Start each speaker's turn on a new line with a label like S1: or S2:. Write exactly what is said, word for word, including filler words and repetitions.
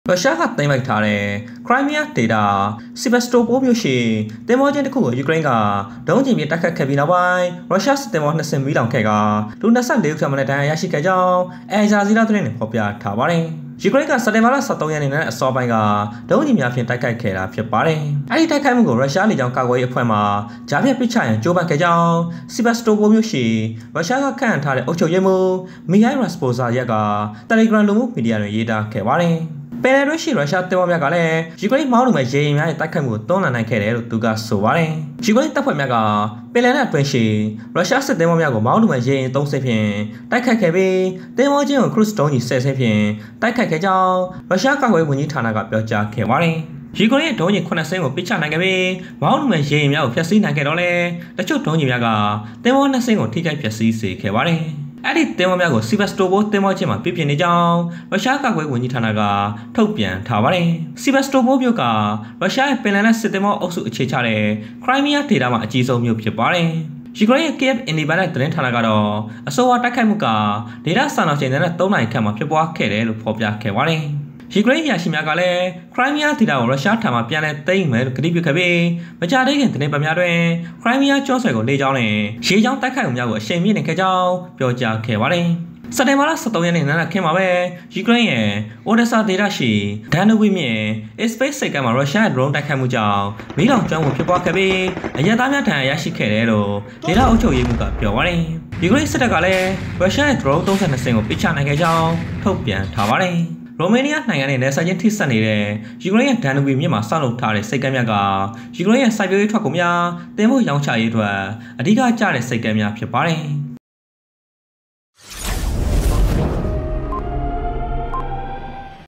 S1: ရုရှားကသိမ်းလိုက်ထားတဲ့ Crimea ဒေသ Sevastopol မြို့ရှိတင်မောချင်းတစ်ခုကိုယူကရိန်းကဒုံးကျည်ဖြင့်တိုက်ခတ်ခဲ့ပြီးနောက်ပိုင်းရုရှားစစ်တင်မောနှစ်စင်မီးလောင်ခဲ့ကလူ၂၄ဦးခန့်မှလည်းဒဏ်ရာရရှိခဲ့ကြောင်းအယ်ဂျာဇီးလာသတင်းတွေဖော်ပြထားပါတယ်။ယူကရိန်းကစက်တင်ဘာလ၁၃ရက်နေ့နဲ့အစောပိုင်းကဒုံးကျည်များဖြင့်တိုက်ခိုက်ခဲ့တာဖြစ်ပါတယ်။အဲဒီတိုက်ခိုက်မှုကိုရုရှားလေကြောင်းကာကွယ်ရေးအဖွဲ့မှဂျာပြတ်ပစ်ချရန်ကြိုးပမ်းခဲ့ကြောင်း Sevastopol မြို့ရှိရုရှားကခန့်ထားတဲ့အုပ်ချုပ်ရေးမှူးမီဟိုင်ရက်စပိုဇာရက်က Telegram လူမှုမီဒီယာတွင်ရေးသားခဲ့ပါတယ်။ပယ်လယ်တွင်းရှိရုရှားတပ်ဖွဲ့များကလည်းယူကရိန်းမောင်းနှင်မဲ့ရေရင်များရဲ့တိုက်ခိုက်မှုကိုတွန်းလှန်နိုင်ခဲ့တယ်လို့သူကဆိုပါတယ်။ယူကရိန်းတပ်ဖွဲ့များကပယ်လယ်နဲ့အတွင်းရှိရုရှားစစ်တပ်များကိုမောင်းနှင်မဲ့ရေရင်သုံးဆင့်ဖြင့်တိုက်ခိုက်ခဲ့ပြီးတင်မောချင်းကိုခရုစ်ဒုံးကြီးဆယ်ဆင့်ဖြင့်တိုက်ခိုက်ခဲ့ကြောင်းရုရှားကာကွယ်ရေးဝန်ကြီးဌာနကပြောကြားခဲ့ပါတယ်။ယူကရိန်းရဲ့ဒုံးကြီးခုနှစ်ဆင့်ကိုပစ်ချနိုင်ခဲ့ပြီးမောင်းနှင်မဲ့ရေရင်များကိုဖျက်ဆီးနိုင်ခဲ့တော့လဲတချို့ဒုံးကြီးများကတင်မောနှစ်ဆင့်ကိုထိခိုက်ဖျက်ဆီးစေခဲ့ပါတယ်။အဲ့ဒီတင်မောများကို Sevastopol တင်မောချင်းမှာပြပြနေကြောင်းရုရှားကာကွယ်ဝန်ကြီးဌာနကထုတ်ပြန်ထားပါတယ်။ Sevastopol မြို့ကရုရှားရဲ့ပင်လယ်နဲ့စစ်တင်မောအုပ်စုအခြေချတဲ့ Crimea ဒေသမှာအကြီးဆုံးမြို့ဖြစ်ပါတယ်။ယူကရိန်းရဲ့ Kiev Independent သတင်းဌာနကတော့အဆိုပါတိုက်ခိုက်မှုကဒေသစံတော်ချိန်နဲ့သုံးနာရီခန့်မှာဖြစ်ပွားခဲ့တယ်လို့ဖော်ပြခဲ့ပါတယ်။ယူကရိန်းရရှိများကလည်း Crimea ဒေသကိုရုရှားထံမှပြန်လည်သိမ်းမယ်လို့ကတိပြုခဲ့ပြီးမကြာသေးခင်သတင်းပတ်များတွင် Crimea ကျွန်းဆွယ်ကိုလေကြောင်းနဲ့ရေကြောင်းတိုက်ခိုက်မှုများကိုအရှိန်မြင့်နေခဲ့ကြောင်းပြောကြားခဲ့ပါတယ်။စက်တင်ဘာလ၁၃ရက်နေ့နံနက်ခင်းမှာပဲယူကရိန်းရဲ့အိုဒက်ဆာဒေသရှိဒန်နူဝီမြစ် Space စိတ်ကမ်းမှာရုရှားရဲ့ drone တိုက်ခိုက်မှုကြောင့်မီးလောင်ကျွမ်းမှုဖြစ်ပွားခဲ့ပြီးအရက်သားများဒဏ်ရာရရှိခဲ့တယ်လို့ဒေသအုပ်ချုပ်ရေးမှူးကပြောပါတယ်။ယူကရိန်းစစ်တပ်ကလည်းရုရှားရဲ့ drone ၃၂စင်းကိုပစ်ချနိုင်ခဲ့ကြောင်းထုတ်ပြန်ထားပါတယ်။ရိုမေးနီးယားနိုင်ငံနဲ့နယ်စပ်ချင်းထိစပ်နေတဲ့ယူကရိန်းရဲ့ဒန်နူဘီမြစ်မှာဆောက်လုပ်ထားတဲ့စိတ်ကမ်းများကယူကရိန်းရဲ့စိုက်ပျိုးရေးထွက်ကုန်များတင်ဖို့ရောင်းချရေးအတွက်အဓိကကျတဲ့စိတ်ကမ်းများဖြစ်ပါတယ်။